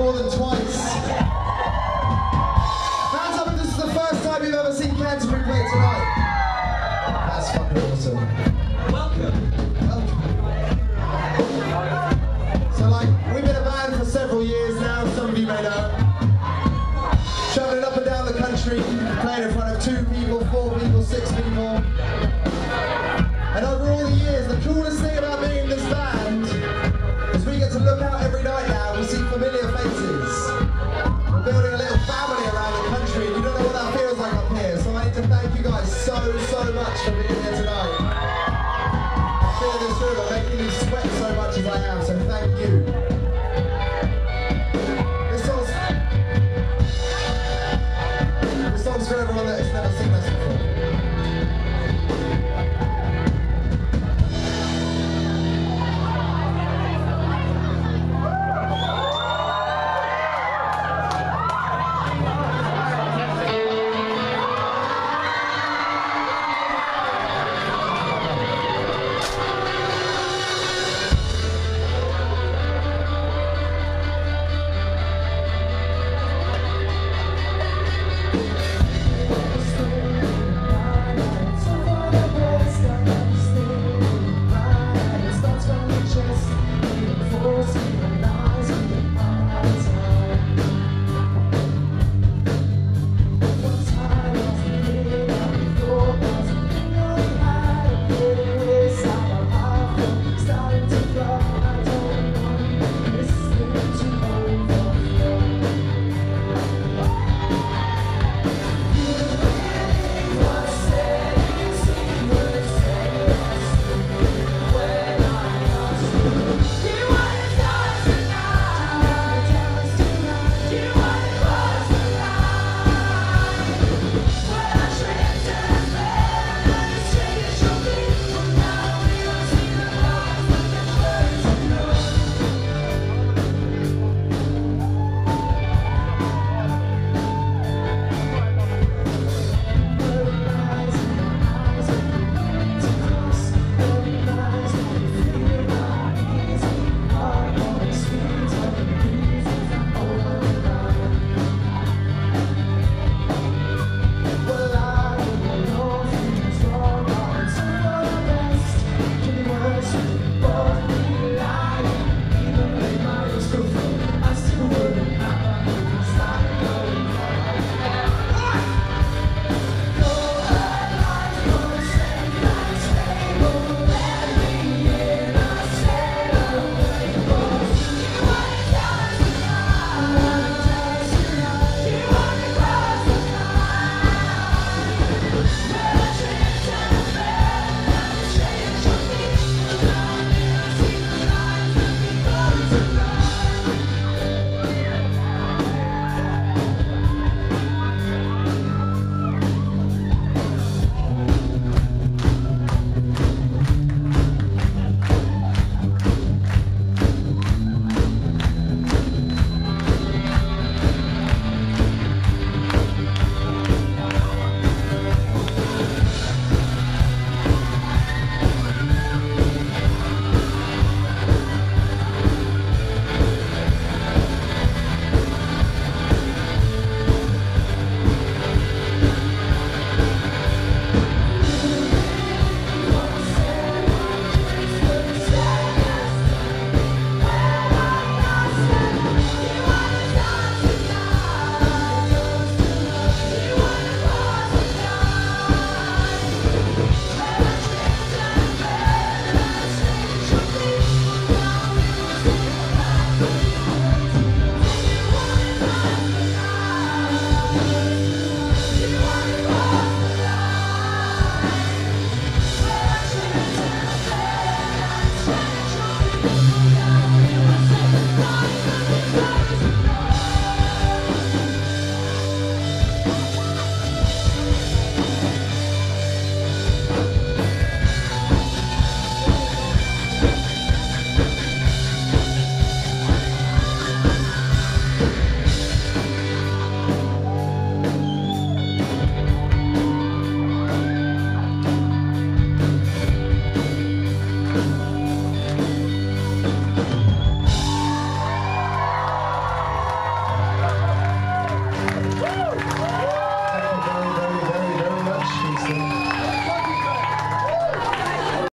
more than twice. Hands up if this is the first time you've ever seen Canterbury play tonight. That's fucking awesome. Welcome. So like, we've been a band for several years now, some of you may know. Travelling up and down the country, playing in front of 2 people, 4 people, 6 people. And over all the years, the coolest thing about being in this band is we get to look out every night now and we see familiar